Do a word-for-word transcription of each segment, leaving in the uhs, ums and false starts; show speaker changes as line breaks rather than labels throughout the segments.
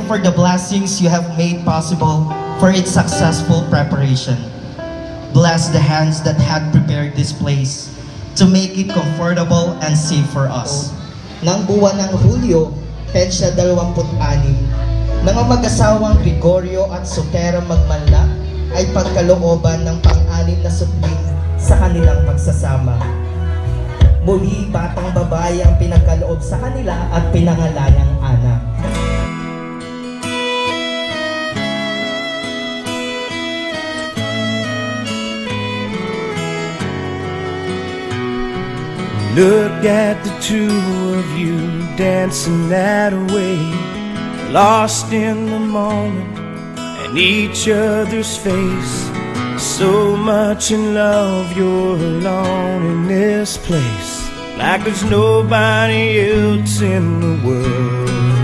you for the blessings you have made possible for its successful preparation. Bless the hands that had prepared this place to make it comfortable and safe for us.
Nang buwan ng Hulyo, Petsa dalawampu't-anim, nang ang mag-asawang Gregorio at Sotera magmanla ay pagkalooban ng pang-anim na supling sa kanilang pagsasama. Muli, batang babae ang pinagkaloob sa kanila at pinangalanang Ana.
Look at the two of you dancing that way, lost in the moment and each other's face. So much in love, you're alone in this place, like there's nobody else in the world.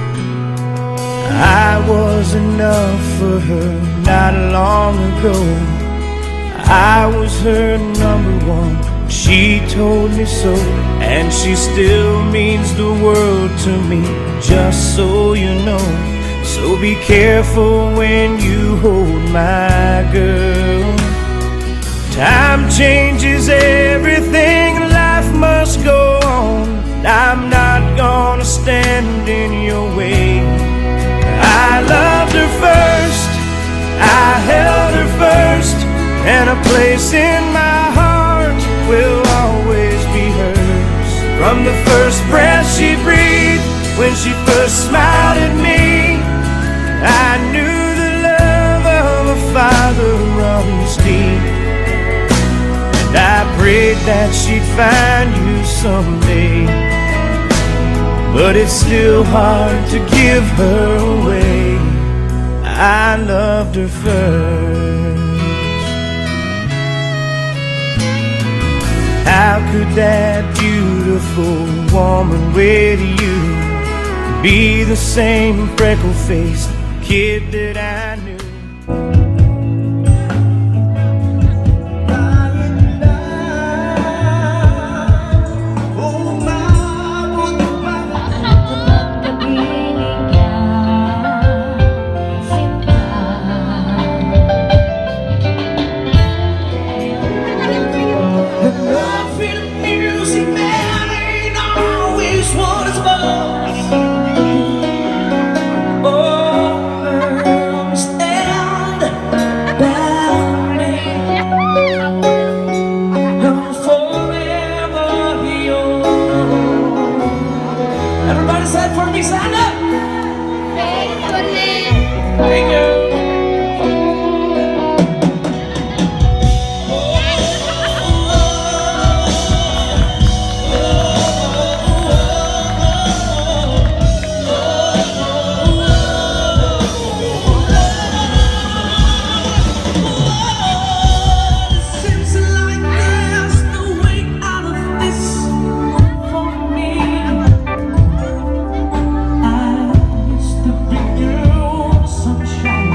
I was enough for her not long ago. I was her number one, she told me so, and she still means the world to me, just so you know. So be careful when you hold my girl. Time changes everything, life must go on. I'm not gonna stand in your way. I loved her first, I held her first, and a place in my heart will always be hers. From the first breath she breathed, when she first smiled at me, I knew the love of a father runs deep. And I prayed that she'd find you someday, but it's still hard to give her away. I loved her first. How could that beautiful woman wait to you be the same freckle-faced kid that I knew?
Sunshine.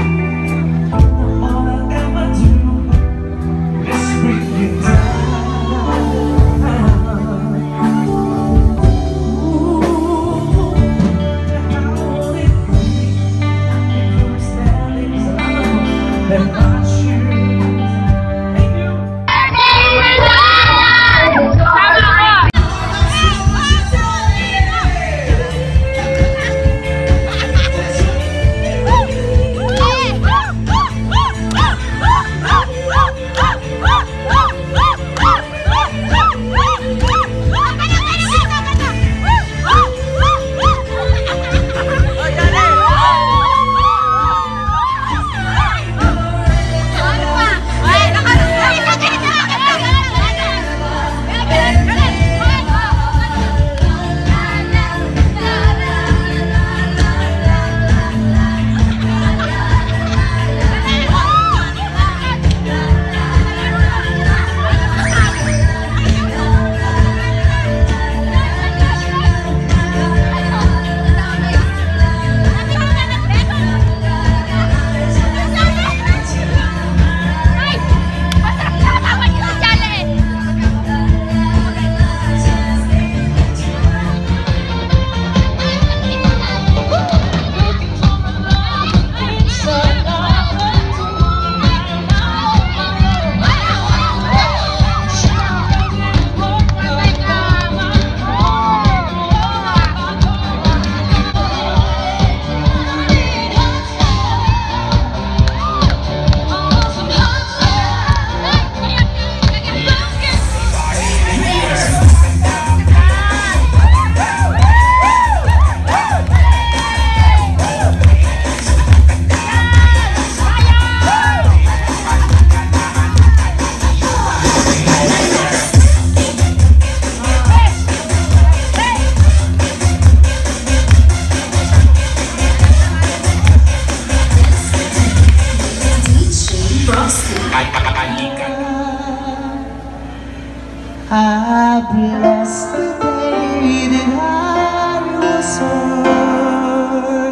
I bless the day that I was born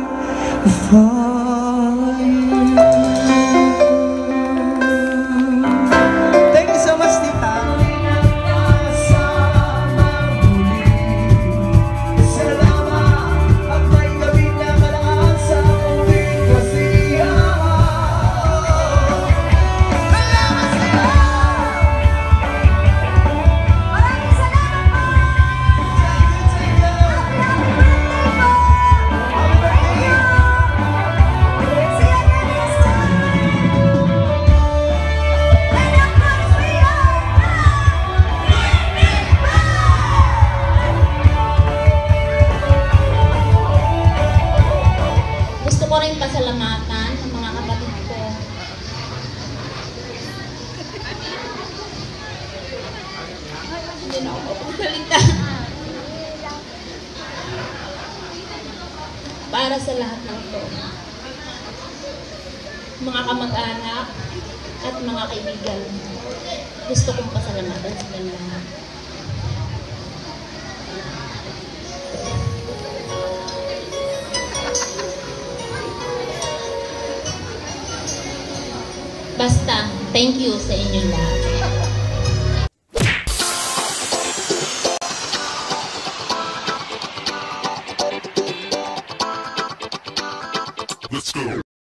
for you. Thank you so much, Tita.
Gusto ko rin pasalamatan ng mga kapatid ko. Hindi na ako mapagsalita. Para sa lahat ng to. Mga kamag-anak at mga kaibigan. Gusto kong pasalamatan sila lahat. Basta, thank you sa inyong lahat.
Let's go.